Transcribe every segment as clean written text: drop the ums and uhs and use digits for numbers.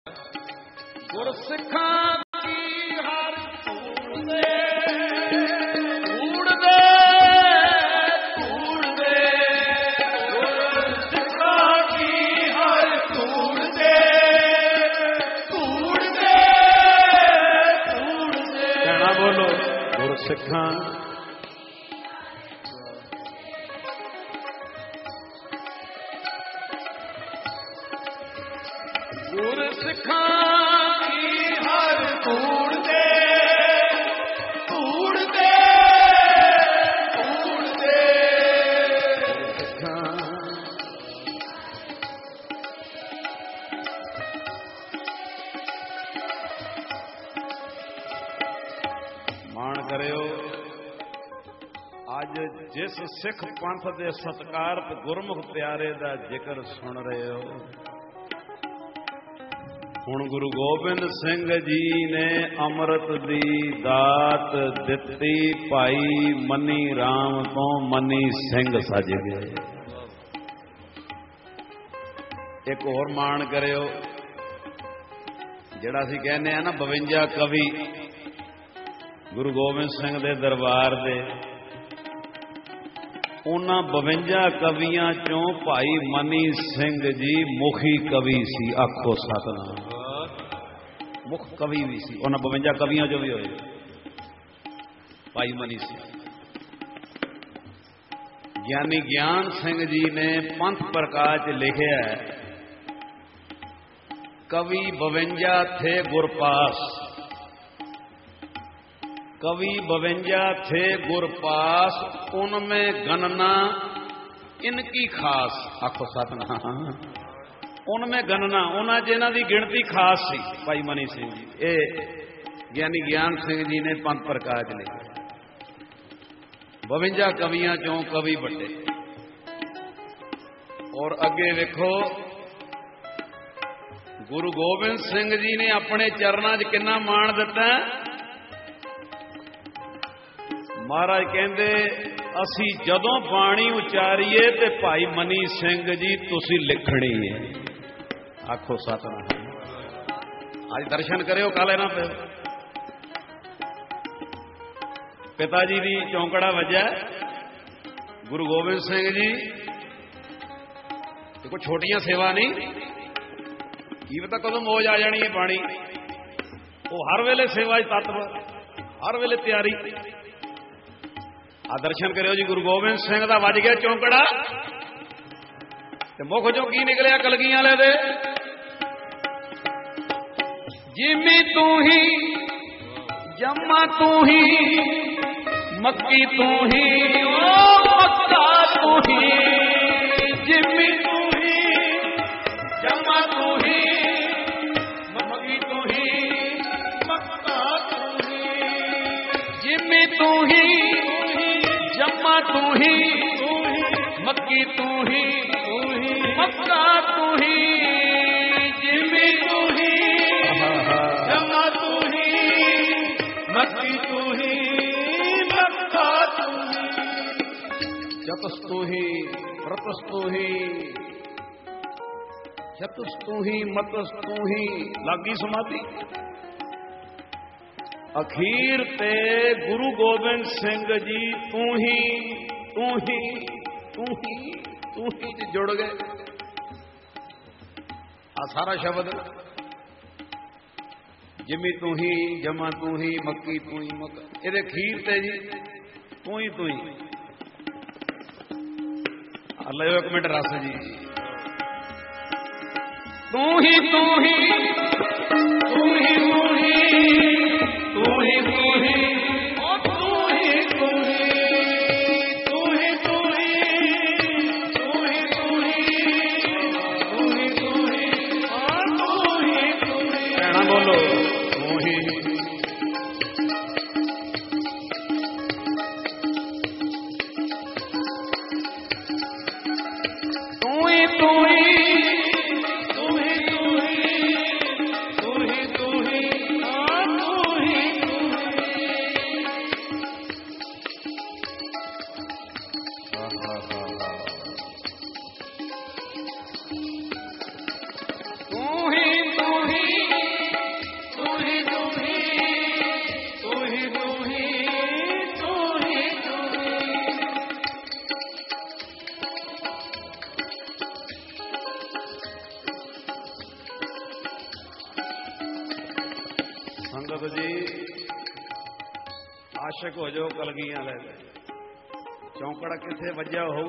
गुरसिखां की हर धूड़ दे धूड़ दे धूड़ दे, गुरसिखां की हर धूड़ दे धूड़ दे धूड़ दे। कहना बोलो गुरसिखां गुरसिखां की हर धूड़ दे धूड़ दे धूड़ दे। मान करियो अज जिस सिख पंथ दे सत्कार ते गुरमुख प्यारे दा जिक्र सुन रहे हो, हुण गुरु गोबिंद सिंह जी ने अमृत दी दात दिती भाई मनी राम तो मनी सिंह सज गए। एक होर मान करियो जिहड़ा असीं कहने आ ना 52 कवि गुरु गोबिंद सिंह दे दरबार दे, उन्हां 52 कवियां चों भाई मनी सिंह जी मुखी कवि सी। आखो सतनाम। मुख कवि भी सी, उन्हां 52 कवियां चों भी होए भाई मनी सिंह। ज्ञानी ज्ञान सिंह जी ने पंथ प्रकाश लिखिया है, कवि 52 थे गुरपास, कवि 52 थे गुरपास, उनमें गणना इनकी खास। आखो सतनाम। उनमें गणना उन्हें जिन्हां दी गिनती खास सी भाई मनी सिंह जी। ये ज्ञानी ज्ञान सिंह जी ने पंथ प्रकाश लिखा। 52 कवियां चों कवि बड़े। और अगे वेखो गुरु गोबिंद सिंह जी ने अपने चरणों च कितना मान दिता। महाराज कहते असी जदों बाणी उचारीए ते भाई मनी सिंह जी तुसी लिखनी है। आखो सतनाम। आज दर्शन करियो कल इन्हां पे पिता जी दी चौंकड़ा वजया गुरु गोबिंद सिंह जी। देखो छोटियां सेवा नहीं, की पता कदों मौज आ जानी है बाणी। वो हर वेले सेवा तत्व, हर वेले तैयारी। आ दर्शन करियो जी गुरु गोबिंद सिंह दा वज गया चौंकड़ा ते मुख चों की निकलिया कलगियां वाले दे। जिमी तू ही जम्मा तू ही मक्की तू ही ओ मक्का तू ही। जिमी तू ही जम्मा तू ही मक्की तू ही मक्का तू ही। जिमी तू ही जम्मा तू ही मक्की तू ही मक्का तू ही। जिमी तू ही जम्मा तू ही मक्की तू ही मक्का तू ही। जतस्तु ही व्रतस्तु ही जतस्तु ही मतस्तु ही। लागी समाधि। अखीर ते गुरु गोबिंद सिंह जी तू ही तू ही तू ही तू ही जुड़ गए। आ सारा शब्द जिमी तू ही जमा तू ही मक्की तू ही मक्का, ये खीर ते जी तू ही तू ही। लो एक मिनट रस जी। तू ही तू ही तू ही तू ही तू ही तू ही ओ तू ही तू ही तू ही तू ही तू ही तू ही तू ही तू ही ओ तू ही तू ही। कहना बोलो तू ही तू ही तू ही तू ही तू ही संगत जी आशिक हो जाओ कलगियां ले चौंकड़ा किथे वजया हो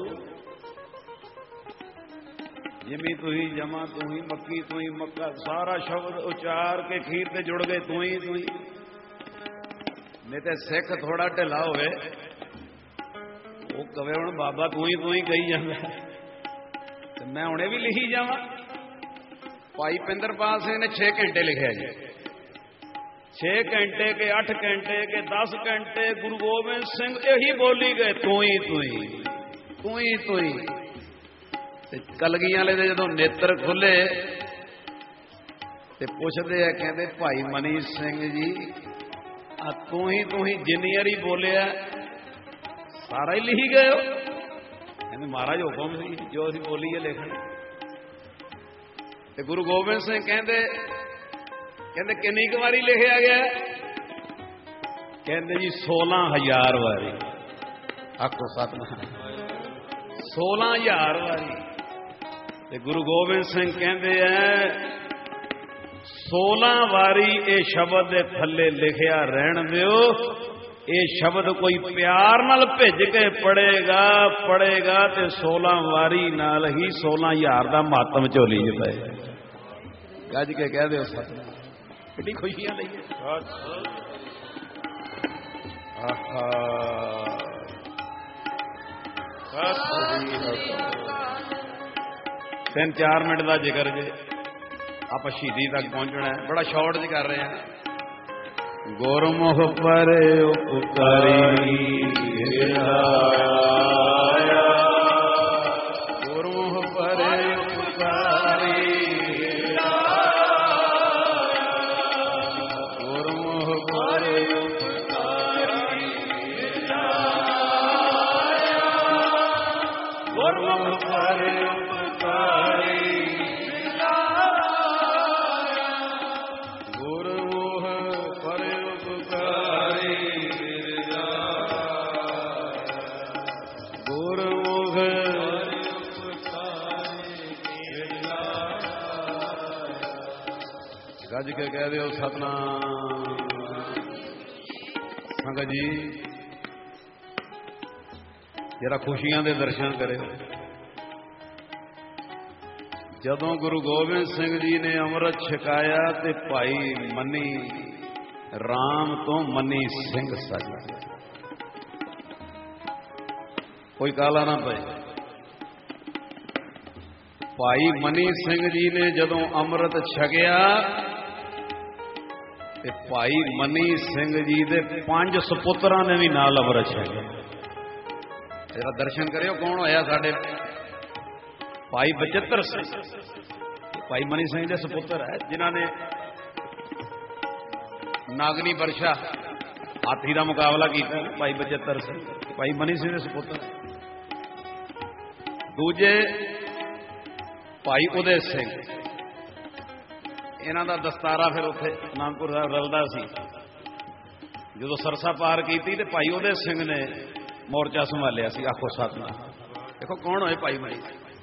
जिमी तू ही जमा तू ही मक्की तू ही मक्का सारा शब्द उचार के खीर ते जुड़ गए तू ही नहीं ते सिख थोड़ा ढिला होवे वो कवे हुण बाबा तू ही कही जांदा ते मैं हुणे भी लिखी जावां। भाई पिंदरपाल सिंह ने 6 घंटे लिखा जी 6 घंटे के 8 घंटे के 10 घंटे गुरु गोबिंद सिंह यही बोली गए तू ही कलगियां वाले दे जदों नेत्र खुले ते पुछदे आ कहंदे भाई मनी सिंह जी आ तू ही जिन्नी वारी बोलिया सारा ही लिखी गए हो कहंदे महाराज हुक्म सी जो असीं बोली है लिखना। ते गुरु गोबिंद सिंह कहंदे किन्नी क वारी लिखिया गया कहंदे जी 16,000 वारी। आखो सतनाम 16,000 वारी। ते गुरु गोबिंद सिंह कहंदे है 16 वारी ये शब्द दे थल्ले लिखिया रहन दिओ ये शब्द कोई प्यार नाल भिज के पढ़ेगा ते 16 वारी नाल ही 16,000 दा मातम झोली च पए गज के कह दो सतनाम कितनी खुशियां लईए। तीन 4 मिनट का जिक्र जे आप शहीदी तक पहुंचना है बड़ा शॉर्ट ज कर रहे हैं। गुरमुख पर उपकारी गुरमुख पर उपकारी गुरमुख पर उपकारी गुरमुख पर उपकारी गज के कह दो सतनाम। संगत जी जरा खुशियां दे दर्शन करे। जदों गुरु गोबिंद सिंह जी ने अमृत छकाया ते भाई मनी राम तो मनी सिंह सजा कोई काला ना पे। भाई मनी सिंह जी ने जदों अमृत छकिया ते भाई मनी सिंह जी दे 5 सपुत्रा ने भी नाल अमृत छकिया। जरा दर्शन करियो कौन होया साडे भाई बचेतर सिंह। भाई मनी सिंह दे सपुत्र है जिन्हां ने नागनी वर्षा हाथी का मुकाबला किया। भाई बचेतर सिंह भाई मनी सिंह दे सपुत्र। दूजे भाई उदय सिंह इन्हां दा दस्तारा फिर उत्थे आनंदपुर रलदा सी। जदों सरसा पार की ते भाई उदय सिंह ने मोर्चा संभालिया सी। आखो सतनाम। देखो कौन होए भाई मनी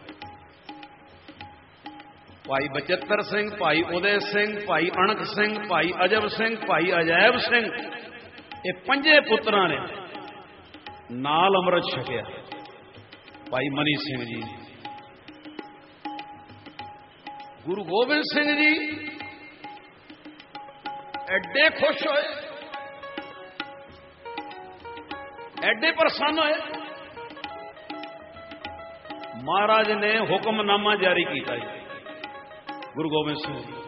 भाई बचेतर सिंह भाई उदय सिंह भाई अणख सिंह भाई अजब सिंह भाई अजैब सिंह ये 5 पुत्रां ने नाल अमृत छकिया। भाई मनी सिंह जी गुरु गोबिंद सिंह जी एडे खुश होए एडे प्रसन्न होए महाराज ने हुक्मनामा जारी किया। गुरु गोबिंद सिंह जी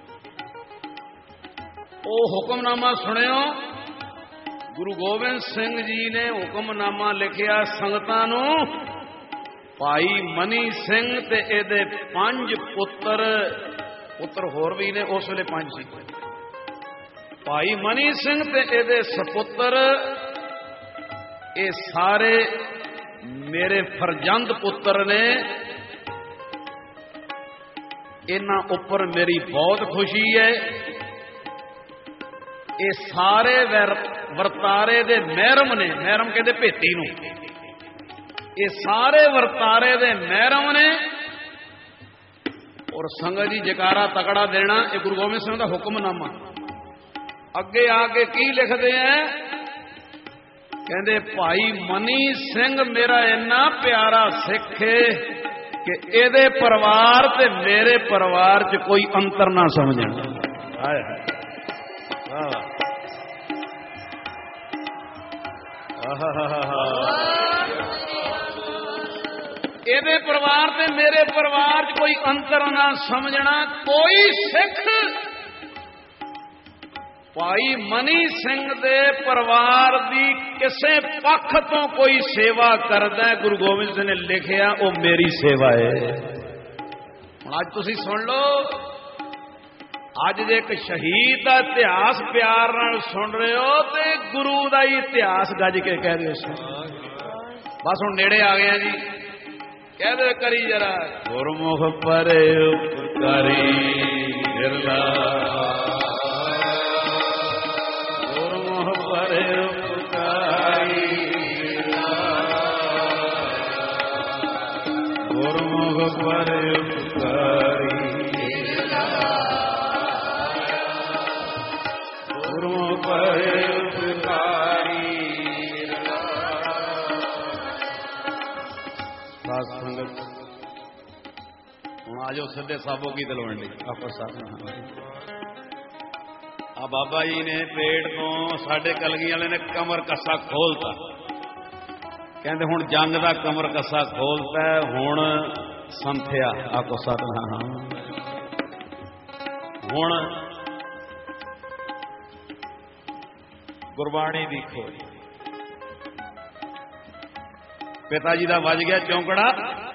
ओ हुक्मनामा सुनियो। गुरु गोबिंद सिंह जी ने हुक्मनामा लिखिया संगतां नूं भाई मनी सिंह ते एदे 5 पुत्र होर भी ने उस वेले 5 सी। भाई मनी सिंह ते एदे सपुत्र ये सारे मेरे फरजंद पुत्र ने। इन्हां उपर मेरी बहुत खुशी है। ये सारे वर्तारे दे महरम ने। महरम कहते भेती नूं। ये सारे वर्तारे दे महरम ने। और संगत जी जकारा तकड़ा देना ये गुरु गोबिंद सिंह का हुक्मनामा। ਅੱਗੇ ਆ ਕੇ ਕੀ ਲਿਖਦੇ ਐ? ਕਹਿੰਦੇ ਭਾਈ ਮਨੀ ਸਿੰਘ ਮੇਰਾ ਇੰਨਾ ਪਿਆਰਾ ਸਿੱਖ ਏ ਕਿ ਇਹਦੇ ਪਰਿਵਾਰ ਤੇ ਮੇਰੇ ਪਰਿਵਾਰ 'ਚ ਕੋਈ ਅੰਤਰ ਨਾ ਸਮਝਣ। ਹਾਏ ਹਾਏ ਇਹਦੇ ਪਰਿਵਾਰ ਤੇ ਮੇਰੇ ਪਰਿਵਾਰ 'ਚ ਕੋਈ ਅੰਤਰ ਨਾ ਸਮਝਣਾ। ਕੋਈ ਸਿੱਖ ਭਾਈ ਮਨੀ ਸਿੰਘ ਦੇ ਪਰਿਵਾਰ ਦੀ ਕਿਸੇ ਪੱਖ ਤੋਂ ਕੋਈ ਸੇਵਾ ਕਰਦਾ, ਗੁਰੂ ਗੋਬਿੰਦ ਸਿੰਘ ਨੇ ਲਿਖਿਆ ਉਹ ਮੇਰੀ ਸੇਵਾ ਹੈ। ਹੁਣ ਅੱਜ ਤੁਸੀਂ ਸੁਣ ਲਓ, ਅੱਜ ਜੇ ਇੱਕ ਸ਼ਹੀਦ ਦਾ ਇਤਿਹਾਸ ਪਿਆਰ ਨਾਲ ਸੁਣ ਰਹੇ ਹੋ ਤੇ ਗੁਰੂ ਦਾ ਹੀ ਇਤਿਹਾਸ ਗੱਜ ਕੇ ਕਹਿ ਦਿਓ। ਬਸ ਹੁਣ ਨੇੜੇ ਆ ਗਏ ਆ ਜੀ, ਕਹਿ ਦਿਓ ਕਰੀ ਜਰਾ, ਗੁਰਮੁਖ ਪਰੇ ਉਪਕਾਰੀ ਬਿਰਲਾ, ਗੁਰਮੁਖ ਪਰੇ ਉਪਕਾਰੀ ਬਿਰਲਾ, ਗੁਰਮੁਖ ਪਰੇ ਉਪਕਾਰੀ, ਗੁਰਮੁਖ ਪਰੇ ਉਪਕਾਰੀ। ਸਾਧ ਸੰਗਤ ਹੁਣ ਆ ਜਾਓ ਸਿੱਧੇ ਸਾਬੋ ਕੀ ਤਲਵੰਡੀ ਆਪਸ ਸਾਧ। ਆ ਬਾਬਾ ਜੀ ਨੇ ਪੇਟ ਤੋਂ ਸਾਡੇ ਕਲਗੀ ਵਾਲੇ ਨੇ ਕਮਰ ਕੱਸਾ ਖੋਲਤਾ, ਕਹਿੰਦੇ ਹੁਣ ਜੰਗ ਦਾ ਕਮਰ ਕੱਸਾ ਖੋਲਤਾ, ਹੁਣ ਸੰਥਿਆ ਆਕੋ ਸਤਿਨਾਮ। ਹੁਣ ਗੁਰਬਾਣੀ ਦੀ ਖੋਜ। ਪਿਤਾ ਜੀ ਦਾ ਵੱਜ ਗਿਆ ਚੌਂਕੜਾ,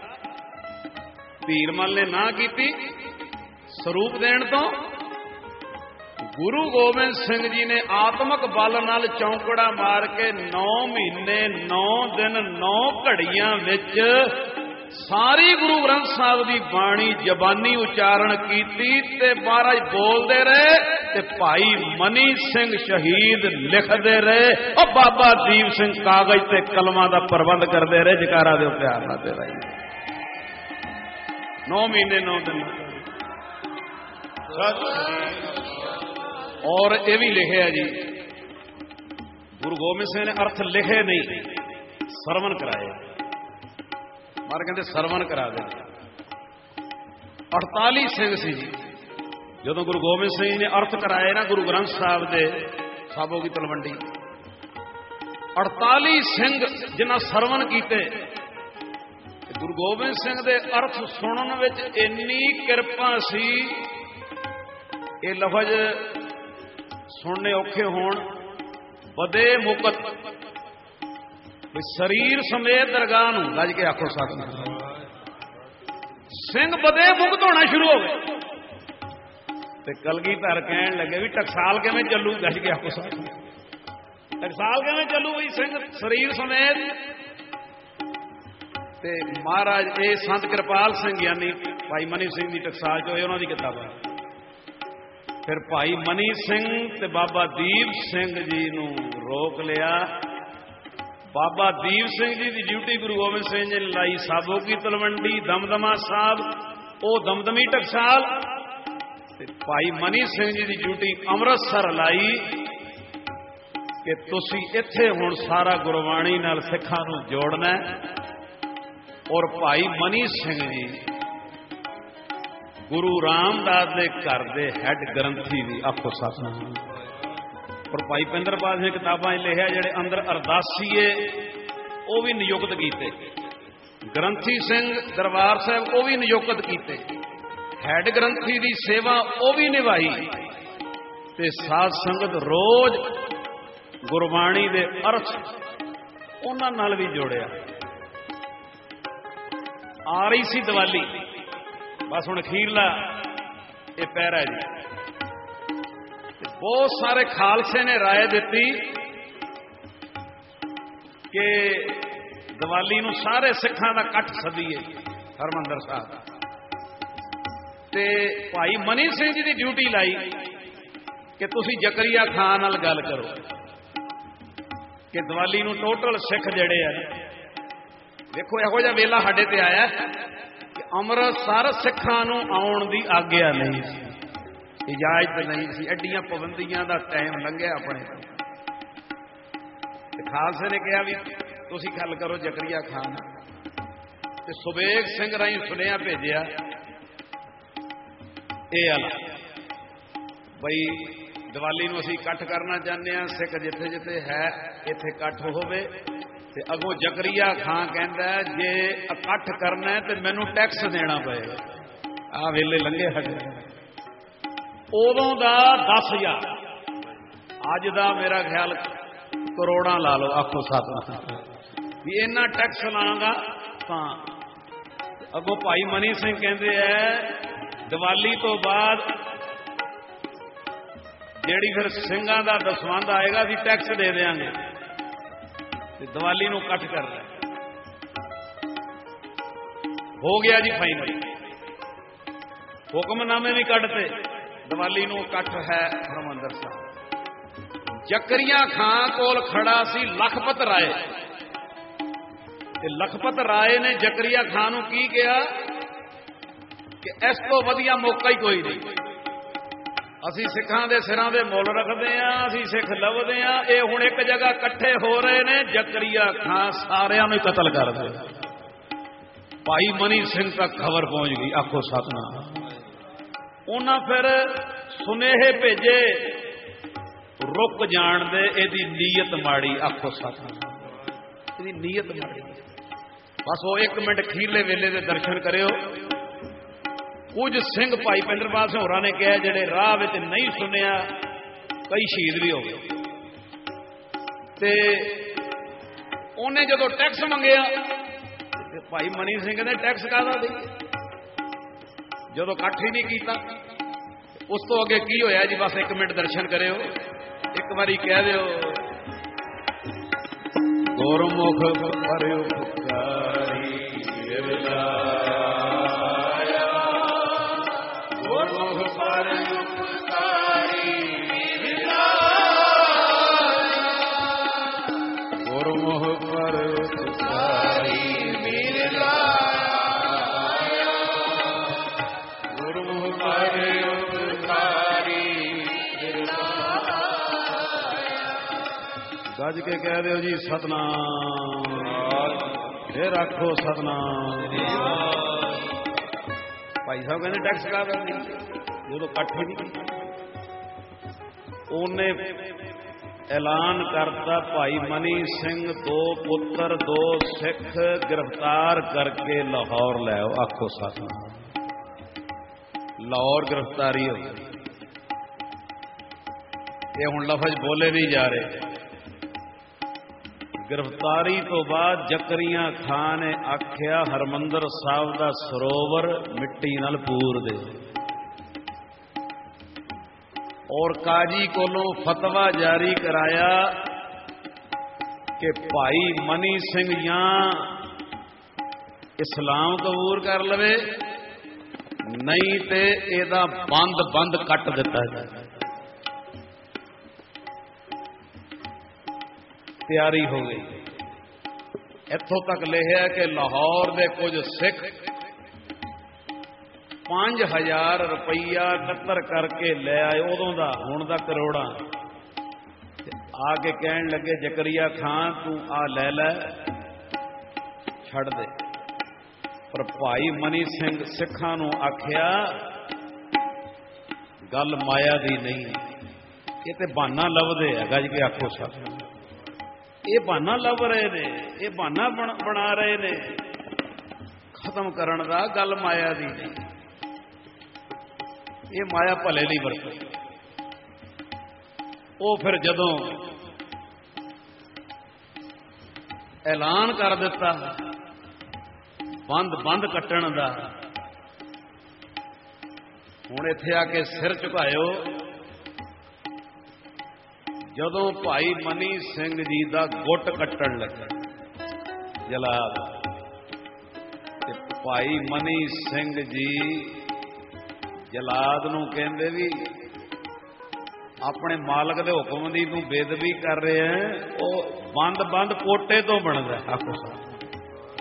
ਧੀਰਮਲ ਨੇ ਨਾ ਕੀਤੀ ਸਰੂਪ ਦੇਣ ਤੋਂ। ਗੁਰੂ ਗੋਬਿੰਦ ਸਿੰਘ ਜੀ ਨੇ ਆਤਮਕ ਬਲ ਨਾਲ ਚੌਂਕੜਾ ਮਾਰ ਕੇ 9 ਮਹੀਨੇ 9 ਦਿਨ 9 ਘੜੀਆਂ ਵਿੱਚ ਸਾਰੀ ਗੁਰੂ ਗ੍ਰੰਥ ਸਾਹਿਬ ਦੀ ਬਾਣੀ ਜ਼ਬਾਨੀ ਉਚਾਰਨ ਕੀਤੀ ਤੇ ਮਹਾਰਾਜ ਬੋਲਦੇ ਰਹੇ ਤੇ ਭਾਈ ਮਨੀ ਸਿੰਘ ਸ਼ਹੀਦ ਲਿਖਦੇ ਰਹੇ। ਉਹ ਬਾਬਾ ਦੀਪ ਸਿੰਘ ਕਾਗਜ਼ ਤੇ ਕਲਮਾਂ ਦਾ ਪ੍ਰਬੰਧ ਕਰਦੇ ਰਹੇ। ਜਕਾਰਾ ਦਿਓ ਪਿਆਰ ਨਾਲ ਤੇਰਾ ਹੀ। 9 ਮਹੀਨੇ 9 ਦਿਨ। ਔਰ ਇਹ ਵੀ ਲਿਖਿਆ ਜੀ, ਗੁਰੂ ਗੋਬਿੰਦ ਸਿੰਘ ਨੇ ਅਰਥ ਲਿਖੇ ਨਹੀਂ, ਸਰਵਣ ਕਰਾਏ। ਮਾਰ ਕਹਿੰਦੇ ਸਰਵਣ ਕਰਾ ਦੇ। 48 ਸਿੰਘ ਸੀ ਜੀ ਜਦੋਂ ਗੁਰੂ ਗੋਬਿੰਦ ਸਿੰਘ ਜੀ ਨੇ ਅਰਥ ਕਰਾਏ ਨਾ ਗੁਰੂ ਗ੍ਰੰਥ ਸਾਹਿਬ ਦੇ ਸਾਬੋ ਕੀ ਤਲਵੰਡੀ। 48 ਸਿੰਘ ਜਿਨ੍ਹਾਂ ਸਰਵਣ ਕੀਤੇ। ਗੁਰੂ ਗੋਬਿੰਦ ਸਿੰਘ ਦੇ ਅਰਥ ਸੁਣਨ ਵਿੱਚ ਇੰਨੀ ਕਿਰਪਾ ਸੀ, ਇਹ ਲਫ਼ਜ਼ ਸੁਣਨੇ ਔਖੇ ਹੋਣ। ਬਦੇ ਮੁਕਤ, ਸਰੀਰ ਸਮੇਤ ਦਰਗਾਹ ਨੂੰ ਗੱਜ ਕੇ ਆਖੋ ਸਤਿਨਾਮ। ਸਿੰਘ ਬਦੇ ਮੁਕਤ ਹੋਣਾ ਸ਼ੁਰੂ ਹੋ ਗਏ ਤੇ ਕਲਗੀਧਰ ਕਹਿਣ ਲੱਗੇ ਵੀ ਟਕਸਾਲ ਕਿਵੇਂ ਚੱਲੂ? ਗੱਜ ਕੇ ਆਖੋ ਸਤਿਨਾਮ। ਟਕਸਾਲ ਕਿਵੇਂ ਚੱਲੂ ਬਈ ਸਿੰਘ ਸਰੀਰ ਸਮੇਤ? ਤੇ ਮਹਾਰਾਜ ਇਹ ਸੰਤ ਕਿਰਪਾਲ ਸਿੰਘ ਯਾਨੀ ਭਾਈ ਮਨੀ ਸਿੰਘ ਦੀ ਟਕਸਾਲ ਚ ਹੋਏ, ਉਹਨਾਂ ਦੀ ਕਿਤਾਬ ਹੈ। ਫਿਰ ਭਾਈ ਮਨੀ ਸਿੰਘ ਤੇ ਬਾਬਾ ਦੀਪ ਸਿੰਘ ਜੀ ਨੂੰ ਰੋਕ ਲਿਆ। ਬਾਬਾ ਦੀਪ ਸਿੰਘ ਜੀ ਦੀ ਡਿਊਟੀ ਗੁਰੂ ਗੋਬਿੰਦ ਸਿੰਘ ਜੀ ਨੇ ਲਾਈ ਸਾਬੋ ਕੀ ਤਲਵੰਡੀ, ਦਮਦਮਾ ਸਾਹਿਬ, ਉਹ ਦਮਦਮੀ ਟਕਸਾਲ। ਤੇ ਭਾਈ ਮਨੀ ਸਿੰਘ ਜੀ ਦੀ ਡਿਊਟੀ ਅੰਮ੍ਰਿਤਸਰ ਲਾਈ ਕਿ ਤੁਸੀਂ ਇੱਥੇ ਹੁਣ ਸਾਰਾ ਗੁਰਬਾਣੀ ਨਾਲ ਸਿੱਖਾਂ ਨੂੰ ਜੋੜਨਾ। ਔਰ ਭਾਈ ਮਨੀ ਸਿੰਘ ਜੀ ਗੁਰੂ ਰਾਮਦਾਸ ਦੇ ਘਰ ਦੇ ਹੈੱਡ ਗ੍ਰੰਥੀ ਵੀ ਆਖੋ ਸਤਿਨਾਮ। ਔਰ ਭਾਈ ਪਿੰਦਰਪਾਲ ਸਿੰਘ ਕਿਤਾਬਾਂ 'ਚ ਲਿਖਿਆ ਜਿਹੜੇ ਅੰਦਰ ਅਰਦਾਸੀਏ ਉਹ ਵੀ ਨਿਯੁਕਤ ਕੀਤੇ। ਗ੍ਰੰਥੀ ਸਿੰਘ ਦਰਬਾਰ ਸਾਹਿਬ ਉਹ ਵੀ ਨਿਯੁਕਤ ਕੀਤੇ। ਹੈੱਡ ਗ੍ਰੰਥੀ ਦੀ ਸੇਵਾ ਉਹ ਵੀ ਨਿਭਾਈ। ਤੇ ਸਾਧ ਸੰਗਤ ਰੋਜ਼ ਗੁਰਬਾਣੀ ਦੇ ਅਰਥ ਉਹਨਾਂ ਨਾਲ ਵੀ ਜੋੜਿਆ। ਆ ਰਹੀ ਸੀ ਦੀਵਾਲੀ, ਬਸ ਹੁਣ ਅਖੀਰਲਾ ਇਹ ਪਹਿਰਾ ਜੀ। ਬਹੁਤ ਸਾਰੇ ਖਾਲਸੇ ਨੇ ਰਾਏ ਦਿੱਤੀ ਕਿ ਦੀਵਾਲੀ ਨੂੰ ਸਾਰੇ ਸਿੱਖਾਂ ਦਾ ਇਕੱਠ ਸੱਦੀਏ ਹਰਿਮੰਦਰ ਸਾਹਿਬ। ਤੇ ਭਾਈ ਮਨੀ ਸਿੰਘ ਜੀ ਦੀ ਡਿਊਟੀ ਲਾਈ ਕਿ ਤੁਸੀਂ ਜ਼ਕਰੀਆ ਖਾਨ ਨਾਲ ਗੱਲ ਕਰੋ ਕਿ ਦੀਵਾਲੀ ਨੂੰ ਟੋਟਲ ਸਿੱਖ ਜਿਹੜੇ ਆ, ਦੇਖੋ ਇਹੋ ਜਿਹਾ ਵੇਲਾ ਸਾਡੇ ਤੇ ਆਇਆ ਕਿ ਅੰਮ੍ਰਿਤਸਰ ਸਿੱਖਾਂ ਨੂੰ ਆਉਣ ਦੀ ਆਗਿਆ ਨਹੀਂ ਸੀ। इजाजत नहीं सी, एडियां पाबंदियां का टाइम लंघिया अपने। खालसे ने कहा भी तुसी गल करो जकरिया खान, ते सुबेग सिंह राही सुनिया भेजिया ये आला बई दिवाली नूं असीं इकट्ठ करना चाहते हैं, सिख जिथे जिथे है इत्थे इकट्ठ होवे। ते अगों जकरिया खां कहंदा जे इकट्ठ करना है तो मैनूं टैक्स देना पएगा। आ वेले लंघे हटे उदों दा 10,000, अज दा मेरा ख्याल करोड़ा ला लो, आखो सतनाम भी इन्ना टैक्स लांगा। तां अगों भाई मनी सिंह कहंदे है दिवाली तो बाद जेड़ी फिर सिंघां दा दसवंध आएगा असीं टैक्स दे देंगे, दिवाली नूं इकट्ठ कर रहा हो गया जी फाइनल। हुक्मनामे भी कटते, दिवाली नूं इकट्ठ है हरमंदर साहब। जकरिया खां कोल खड़ा सी लखपत राय, ते लखपत राय ने जकरिया खां नूं की कहा कि इस तो वधिया मौका ही कोई नहीं, असी सिखां दे सिरां दे मुल रखते हैं, असी सिख लभदे हैं, ये हुण एक जगह इकट्ठे हो रहे ने, जकरिया खां सारियां नूं कतल कर दे। भाई मनी सिंह तक खबर पहुंच गई, आखो सतनाम। उन्हां फिर सुनेहे भेजे रुक जाण दे, इहदी नीयत माड़ी, आखो सतनाम इहदी नीयत माड़ी। बस वो 1 मिनट खीरले वेले दे दर्शन करियो। कुछ सिंह भाई पिंडरपाल सिंह होरां ने कहा जिहड़े राह विच नहीं सुनिया, कई शहीद भी हो गए। ते उन्हें जदों टैक्स मंगिया भाई मनी सिंह ने टैक्स काहदा देईए, जदों इकट्ठ ही नहीं किया। उस तो अगे की होया जी, बस 1 मिनट दर्शन करियो। एक बारी कह दिओ गुरमुख पर उपकारी बिरला, गुरमुख पर उपकारी बिरला, गुरमुख पर उपकारी बिरला, गुरमुख पर उपकारी बिरला। गज के कह दो जी सतनाम, फिर आखो सतनाम। भाई साहब कहते टैक्स ला देंगे, जो इकट्ठे नहीं उन्हें ऐलान करता भाई मनी सिंह 2 पुत्र 2 सिख गिरफ्तार करके लाहौर ले आओ, आखो सतनाम। लाहौर गिरफ्तारी हो गई। ये हुण लफज बोले नहीं जा रहे। गिरफ्तारी तो बाद जकरिया खां ने आख्या हरमंदर साहब का सरोवर मिट्टी नाल पूर दे, और काजी कोलों फतवा जारी कराया कि भाई मनी सिंह या इस्लाम कबूल कर लवे, नहीं ते एदा बंद बंद कट दिता जाए। तैयारी हो गई। इत्थों तक लिखा कि लाहौर के कुछ सिख 5,000 रुपया कतर करके ले आए, उदों का हुण दा करोड़ा। आके कहन लगे जकरिया खां तू आ ले छड़ दे। पर भाई मनी सिंह सिखां नूं आख्या गल माया दी नहीं, ये ते बहाना लभदे है। गज के आखो सच, ये बहाना लभ रहे ने, ये बहाना बना रहे ने खत्म करन दा, गल माया दी नहीं। ये माया भले नहीं वरती। वो फिर जदों ऐलान कर दिता बंद बंद कट्टण दा, हुण इत्थे आके सिर झुकायो। जदों भाई मनी सिंह जी का गुट कट्टण लगे जलाद, भाई मनी सिंह जी जलाद नूं कहंदे भी अपने मालक के हुक्म की तू बेदबी कर रहे हैं। वो बंद बंद पोटे तो बनता, आखो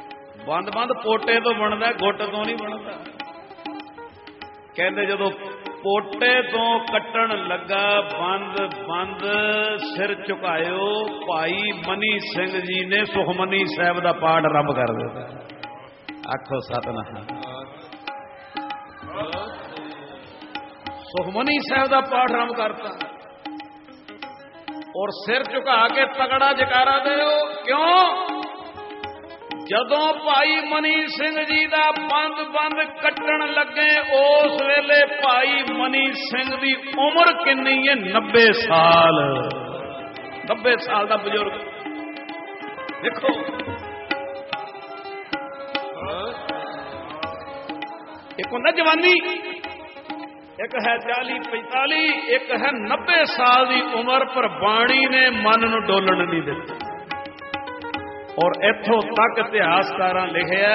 बंद बंद पोटे तो बनता, गुट तो नहीं बनता। कहते जदों पोटे तो कट्टन लगा बंद बंद सिर झुकायो भाई मनी सिंह जी ने सुखमनी साहब का पाठ आरंभ कर दिता। आखो सतनाम। सुखमनी साहब का पाठ आरंभ करता और सिर झुका के तगड़ा जकारा दो। क्यों? जदों भाई मनी सिंह जी का बंद बंद कट्टन लगे उस वेले भाई मनी सिंह की उम्र कितनी है? 90 साल। 90 साल का बुजुर्ग। देखो एक होता जवानी, एक है 40-45, एक है 90 साल की उम्र, पर बाणी ने मन नूं डोलण नहीं दिता। और इथों तक इतिहासकारां लिखिया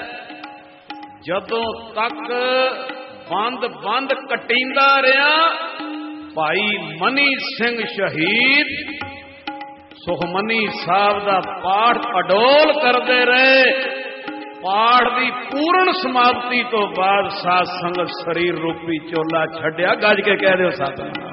जदों तक बंद बंद कटींदा रहा भाई मनी सिंह शहीद सुखमनी साहब का पाठ अडोल करते रहे। पाठ की पूर्ण समाप्ति तो बाद साध संगत शरीर रूपी चोला छड्या। गज के कह दो सतनाम।